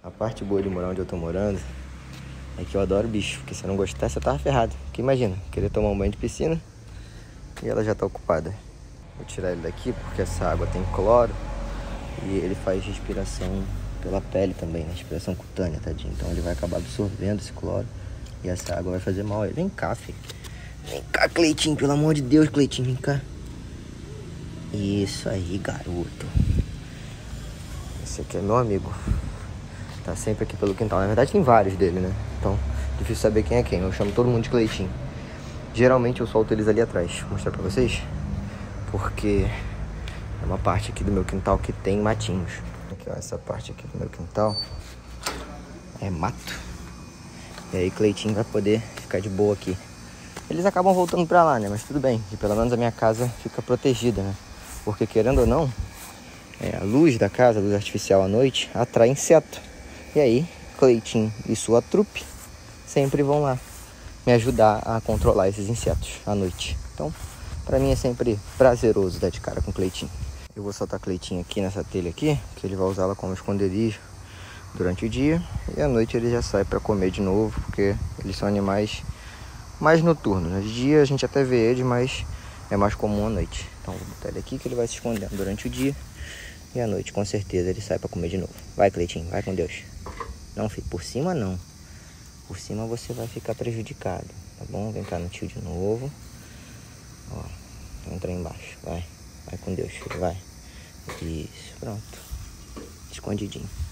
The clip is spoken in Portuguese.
A parte boa de morar onde eu tô morando é que eu adoro bicho, porque se eu não gostasse eu tava ferrado. Porque imagina, querer tomar um banho de piscina e ela já tá ocupada. Vou tirar ele daqui porque essa água tem cloro e ele faz respiração pela pele também, né? Respiração cutânea, tadinho. Então ele vai acabar absorvendo esse cloro e essa água vai fazer mal a ele. Vem cá, filho. Vem cá, Cleitinho, pelo amor de Deus, Cleitinho, vem cá. Isso aí, garoto. Esse aqui é meu amigo. Tá sempre aqui pelo quintal. Na verdade tem vários dele, né? Então, difícil saber quem é quem. Eu chamo todo mundo de Cleitinho. Geralmente eu solto eles ali atrás. Vou mostrar pra vocês. Porque é uma parte aqui do meu quintal que tem matinhos. Aqui, ó, essa parte aqui do meu quintal é mato. E aí Cleitinho vai poder ficar de boa aqui. Eles acabam voltando pra lá, né? Mas tudo bem. E pelo menos a minha casa fica protegida, né? Porque querendo ou não, a luz da casa, a luz artificial à noite, atrai inseto. E aí, Cleitinho e sua trupe sempre vão lá me ajudar a controlar esses insetos à noite. Então, pra mim é sempre prazeroso dar de cara com Cleitinho. Eu vou soltar Cleitinho aqui nessa telha aqui, que ele vai usá-la como esconderijo durante o dia. E à noite ele já sai pra comer de novo, porque eles são animais mais noturnos. De dia a gente até vê eles, mas é mais comum à noite. Então vou botar ele aqui que ele vai se escondendo durante o dia. E à noite com certeza ele sai pra comer de novo. Vai, Cleitinho, vai com Deus. Não, filho, por cima não. Por cima você vai ficar prejudicado, tá bom? Vem cá no tio de novo. Ó, entra aí embaixo, vai. Vai com Deus, filho, vai. Isso, pronto. Escondidinho.